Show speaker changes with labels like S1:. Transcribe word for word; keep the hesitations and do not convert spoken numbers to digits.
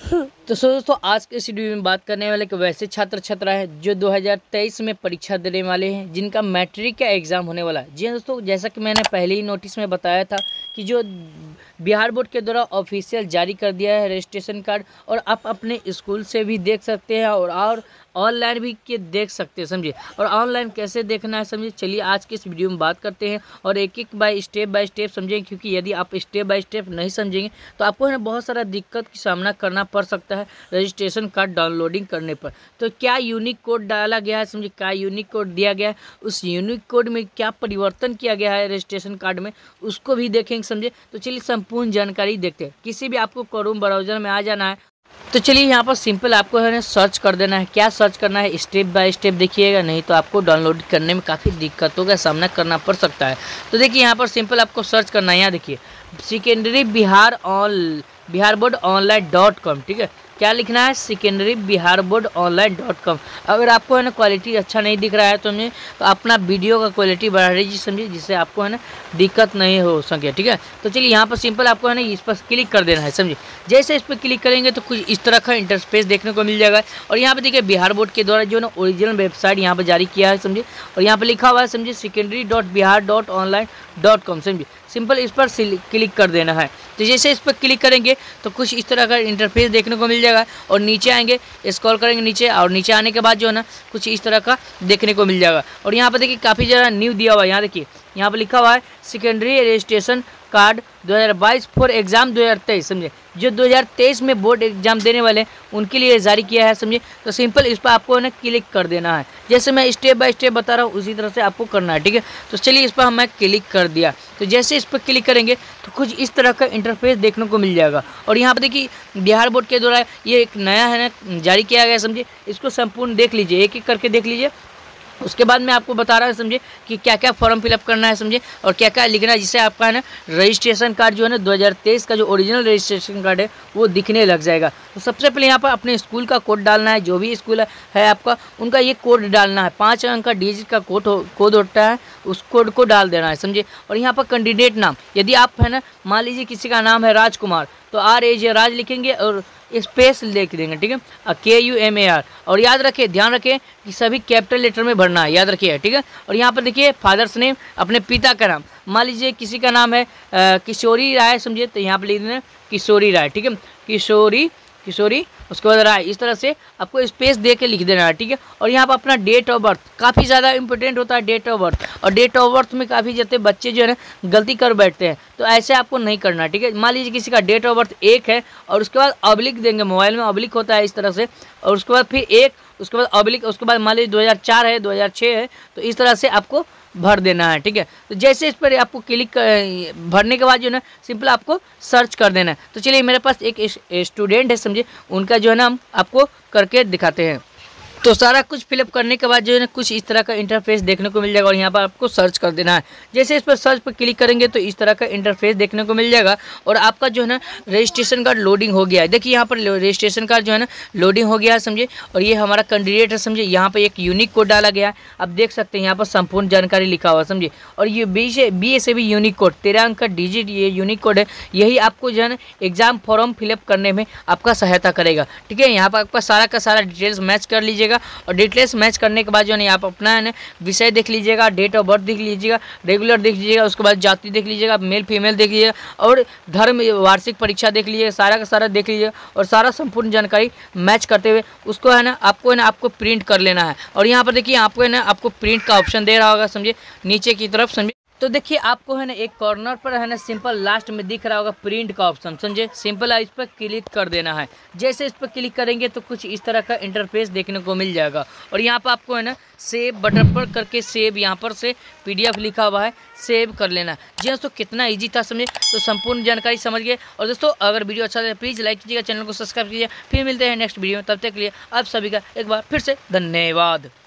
S1: तो सो दोस्तों आज के इस वीडियो में बात करने वाले कि वैसे छात्र छात्रा हैं जो दो हज़ार तेईस में परीक्षा देने वाले हैं, जिनका मैट्रिक का एग्ज़ाम होने वाला है। जी हाँ दोस्तों, जैसा कि मैंने पहले ही नोटिस में बताया था कि जो बिहार बोर्ड के द्वारा ऑफिशियल जारी कर दिया है रजिस्ट्रेशन कार्ड, और आप अपने स्कूल से भी देख सकते हैं और और ऑनलाइन भी के देख सकते हैं, समझिए। और ऑनलाइन कैसे देखना है समझिए, चलिए आज के इस वीडियो में बात करते हैं और एक एक बाय स्टेप बाय स्टेप समझेंगे, क्योंकि यदि आप स्टेप बाय स्टेप नहीं समझेंगे तो आपको है ना बहुत सारा दिक्कत का सामना करना पड़ सकता है रजिस्ट्रेशन कार्ड डाउनलोडिंग करने पर। तो क्या यूनिक कोड डाला गया है समझिए, क्या यूनिक कोड दिया गया है, उस यूनिक कोड में क्या परिवर्तन किया गया है रजिस्ट्रेशन कार्ड में, उसको भी देखेंगे समझिए। तो चलिए संपूर्ण जानकारी देखते हैं। किसी भी आपको क्रोम ब्राउज़र में आ जाना है, तो चलिए यहाँ पर सिंपल आपको है ना सर्च कर देना है। क्या सर्च करना है, स्टेप बाय स्टेप देखिएगा, नहीं तो आपको डाउनलोड करने में काफ़ी दिक्कतों का सामना करना पड़ सकता है। तो देखिए यहाँ पर सिंपल आपको सर्च करना है। यहाँ देखिए secondary Bihar on Bihar board online dot com, ठीक है। क्या लिखना है, secondary Bihar board online dot com. अगर आपको है ना क्वालिटी अच्छा नहीं दिख रहा है तो हमें तो अपना वीडियो का क्वालिटी बढ़ा लीजिए समझिए, जिससे आपको है ना दिक्कत नहीं हो सके, ठीक है। तो चलिए यहाँ पर सिंपल आपको है ना इस पर क्लिक कर देना है समझिए। जैसे इस पर क्लिक करेंगे तो कुछ इस तरह का इंटरफेस देखने को मिल जाएगा। और यहाँ पर देखिए बिहार बोर्ड के द्वारा जो ना ओरिजिनल वेबसाइट यहाँ पर जारी किया है समझिए, और यहाँ पर लिखा हुआ है समझिए secondary dot Bihar dot online dot com समझिए। सिंपल इस पर क्लिक कर देना है। तो जैसे इस पर क्लिक करेंगे तो कुछ इस तरह का इंटरफेस देखने को मिल जाएगा, और नीचे आएंगे स्क्रॉल करेंगे नीचे, और नीचे आने के बाद जो है ना कुछ इस तरह का देखने को मिल जाएगा। और यहाँ पर देखिए काफ़ी ज़्यादा न्यू दिया हुआ है। यहाँ देखिए यहाँ पर लिखा हुआ है सेकेंडरी रजिस्ट्रेशन कार्ड दो हज़ार बाईस फॉर एग्ज़ाम दो हज़ार तेईस समझे, जो दो हज़ार तेईस में बोर्ड एग्जाम देने वाले हैं उनके लिए जारी किया है समझे। तो सिंपल इस पर आपको ना क्लिक कर देना है। जैसे मैं स्टेप बाय स्टेप बता रहा हूँ उसी तरह से आपको करना है, ठीक है। तो चलिए इस पर मैं क्लिक कर दिया। तो जैसे इस पर क्लिक करेंगे तो कुछ इस तरह का इंटरफेस देखने को मिल जाएगा। और यहाँ पर देखिए बिहार बोर्ड के द्वारा ये एक नया है ना जारी किया गया समझिए। इसको संपूर्ण देख लीजिए, एक एक करके देख लीजिए। उसके बाद मैं आपको बता रहा हूँ समझिए कि क्या क्या फॉर्म फिलअप करना है समझिए, और क्या क्या लिखना है, जिससे आपका है ना रजिस्ट्रेशन कार्ड जो है ना दो हज़ार तेईस का जो ओरिजिनल रजिस्ट्रेशन कार्ड है वो दिखने लग जाएगा। तो सबसे पहले यहाँ पर अपने स्कूल का कोड डालना है। जो भी स्कूल है आपका उनका ये कोड डालना है। पाँच अंक का डिजिट का कोड कोड होता है, उस कोड को डाल देना है समझिए। और यहाँ पर कैंडिडेट नाम, यदि आप है ना मान लीजिए किसी का नाम है राजकुमार, तो आर ए जे राज लिखेंगे और स्पेस लिख देंगे, ठीक है, के यू एम ए आर। और याद रखें, ध्यान रखें कि सभी कैपिटल लेटर में भरना है, याद रखिए, ठीक है। और यहाँ पर देखिए फादर्स नेम, अपने पिता का नाम, मान लीजिए किसी का नाम है आ, किशोरी राय समझिए, तो यहाँ पर लिख देना किशोरी राय, ठीक है, किशोरी किशोरी उसके बाद राय। इस तरह से आपको स्पेस दे के लिख देना है, ठीक है। और यहाँ पर अपना डेट ऑफ बर्थ काफ़ी ज़्यादा इंपॉर्टेंट होता है, डेट ऑफ बर्थ। और डेट ऑफ बर्थ में काफ़ी जाते बच्चे जो है ना गलती कर बैठते हैं, तो ऐसे आपको नहीं करना, ठीक है। मान लीजिए किसी का डेट ऑफ बर्थ एक है और उसके बाद ऑब्लिक देंगे, मोबाइल में ऑब्लिक होता है इस तरह से, और उसके बाद फिर एक, उसके बाद ऑब्लिक, उसके बाद मान लीजिए दो हज़ार चार है, दो हज़ार छः है, तो इस तरह से आपको भर देना है, ठीक है। तो जैसे इस पर आपको क्लिक भरने के बाद जो है ना सिंपल आपको सर्च कर देना है। तो चलिए मेरे पास एक स्टूडेंट है समझिए, उनका जो है ना हम आपको करके दिखाते हैं। तो सारा कुछ फिलअप करने के बाद जो है ना कुछ इस तरह का इंटरफेस देखने को मिल जाएगा, और यहाँ पर आपको सर्च कर देना है। जैसे इस पर सर्च पर क्लिक करेंगे तो इस तरह का इंटरफेस देखने को मिल जाएगा, और आपका जो है ना रजिस्ट्रेशन कार्ड लोडिंग हो गया है। देखिए यहाँ पर रजिस्ट्रेशन कार्ड जो है ना लोडिंग हो गया है समझिए, और ये हमारा कैंडिडेट है समझिए। यहाँ पर एक यूनिक कोड डाला गया है, आप देख सकते हैं यहाँ पर संपूर्ण जानकारी लिखा हुआ समझिए। और ये बी से बी ए से भी यूनिक कोड, तेरह अंक का डिजिट ये यूनिक कोड है, यही आपको जो है ना एग्जाम फॉर्म फिलअप करने में आपका सहायता करेगा, ठीक है। यहाँ पर आपका सारा का सारा डिटेल्स मैच कर लीजिएगा, और डिटेल्स मैच करने के बाद जो है आप अपना है ना विषय देख लीजिएगा, डेट ऑफ बर्थ देख लीजिएगा, रेगुलर देख लीजिएगा, उसके बाद जाति देख लीजिएगा, मेल फीमेल देख लीजिएगा, और धर्म वार्षिक परीक्षा देख लीजिएगा, सारा का सारा देख लीजिएगा। और सारा संपूर्ण जानकारी मैच करते हुए उसको है ना आपको है ना आपको प्रिंट कर लेना है। और यहाँ पर देखिए आपको है ना आपको प्रिंट का ऑप्शन दे रहा होगा समझिए नीचे की तरफ समझिए। तो देखिए आपको है ना एक कॉर्नर पर है ना सिंपल लास्ट में दिख रहा होगा प्रिंट का ऑप्शन समझे, सिंपल इस पर क्लिक कर देना है। जैसे इस पर क्लिक करेंगे तो कुछ इस तरह का इंटरफेस देखने को मिल जाएगा, और यहाँ पर आपको है ना सेव बटन पर करके सेव, यहाँ पर से पीडीएफ लिखा हुआ है, सेव कर लेना। जी दोस्तों कितना इजी था समझे, तो संपूर्ण जानकारी समझ गए। और दोस्तों अगर वीडियो अच्छा लगे प्लीज़ लाइक कीजिएगा, चैनल को सब्सक्राइब कीजिए। फिर मिलते हैं नेक्स्ट वीडियो में, तब तक के लिए आप सभी का एक बार फिर से धन्यवाद।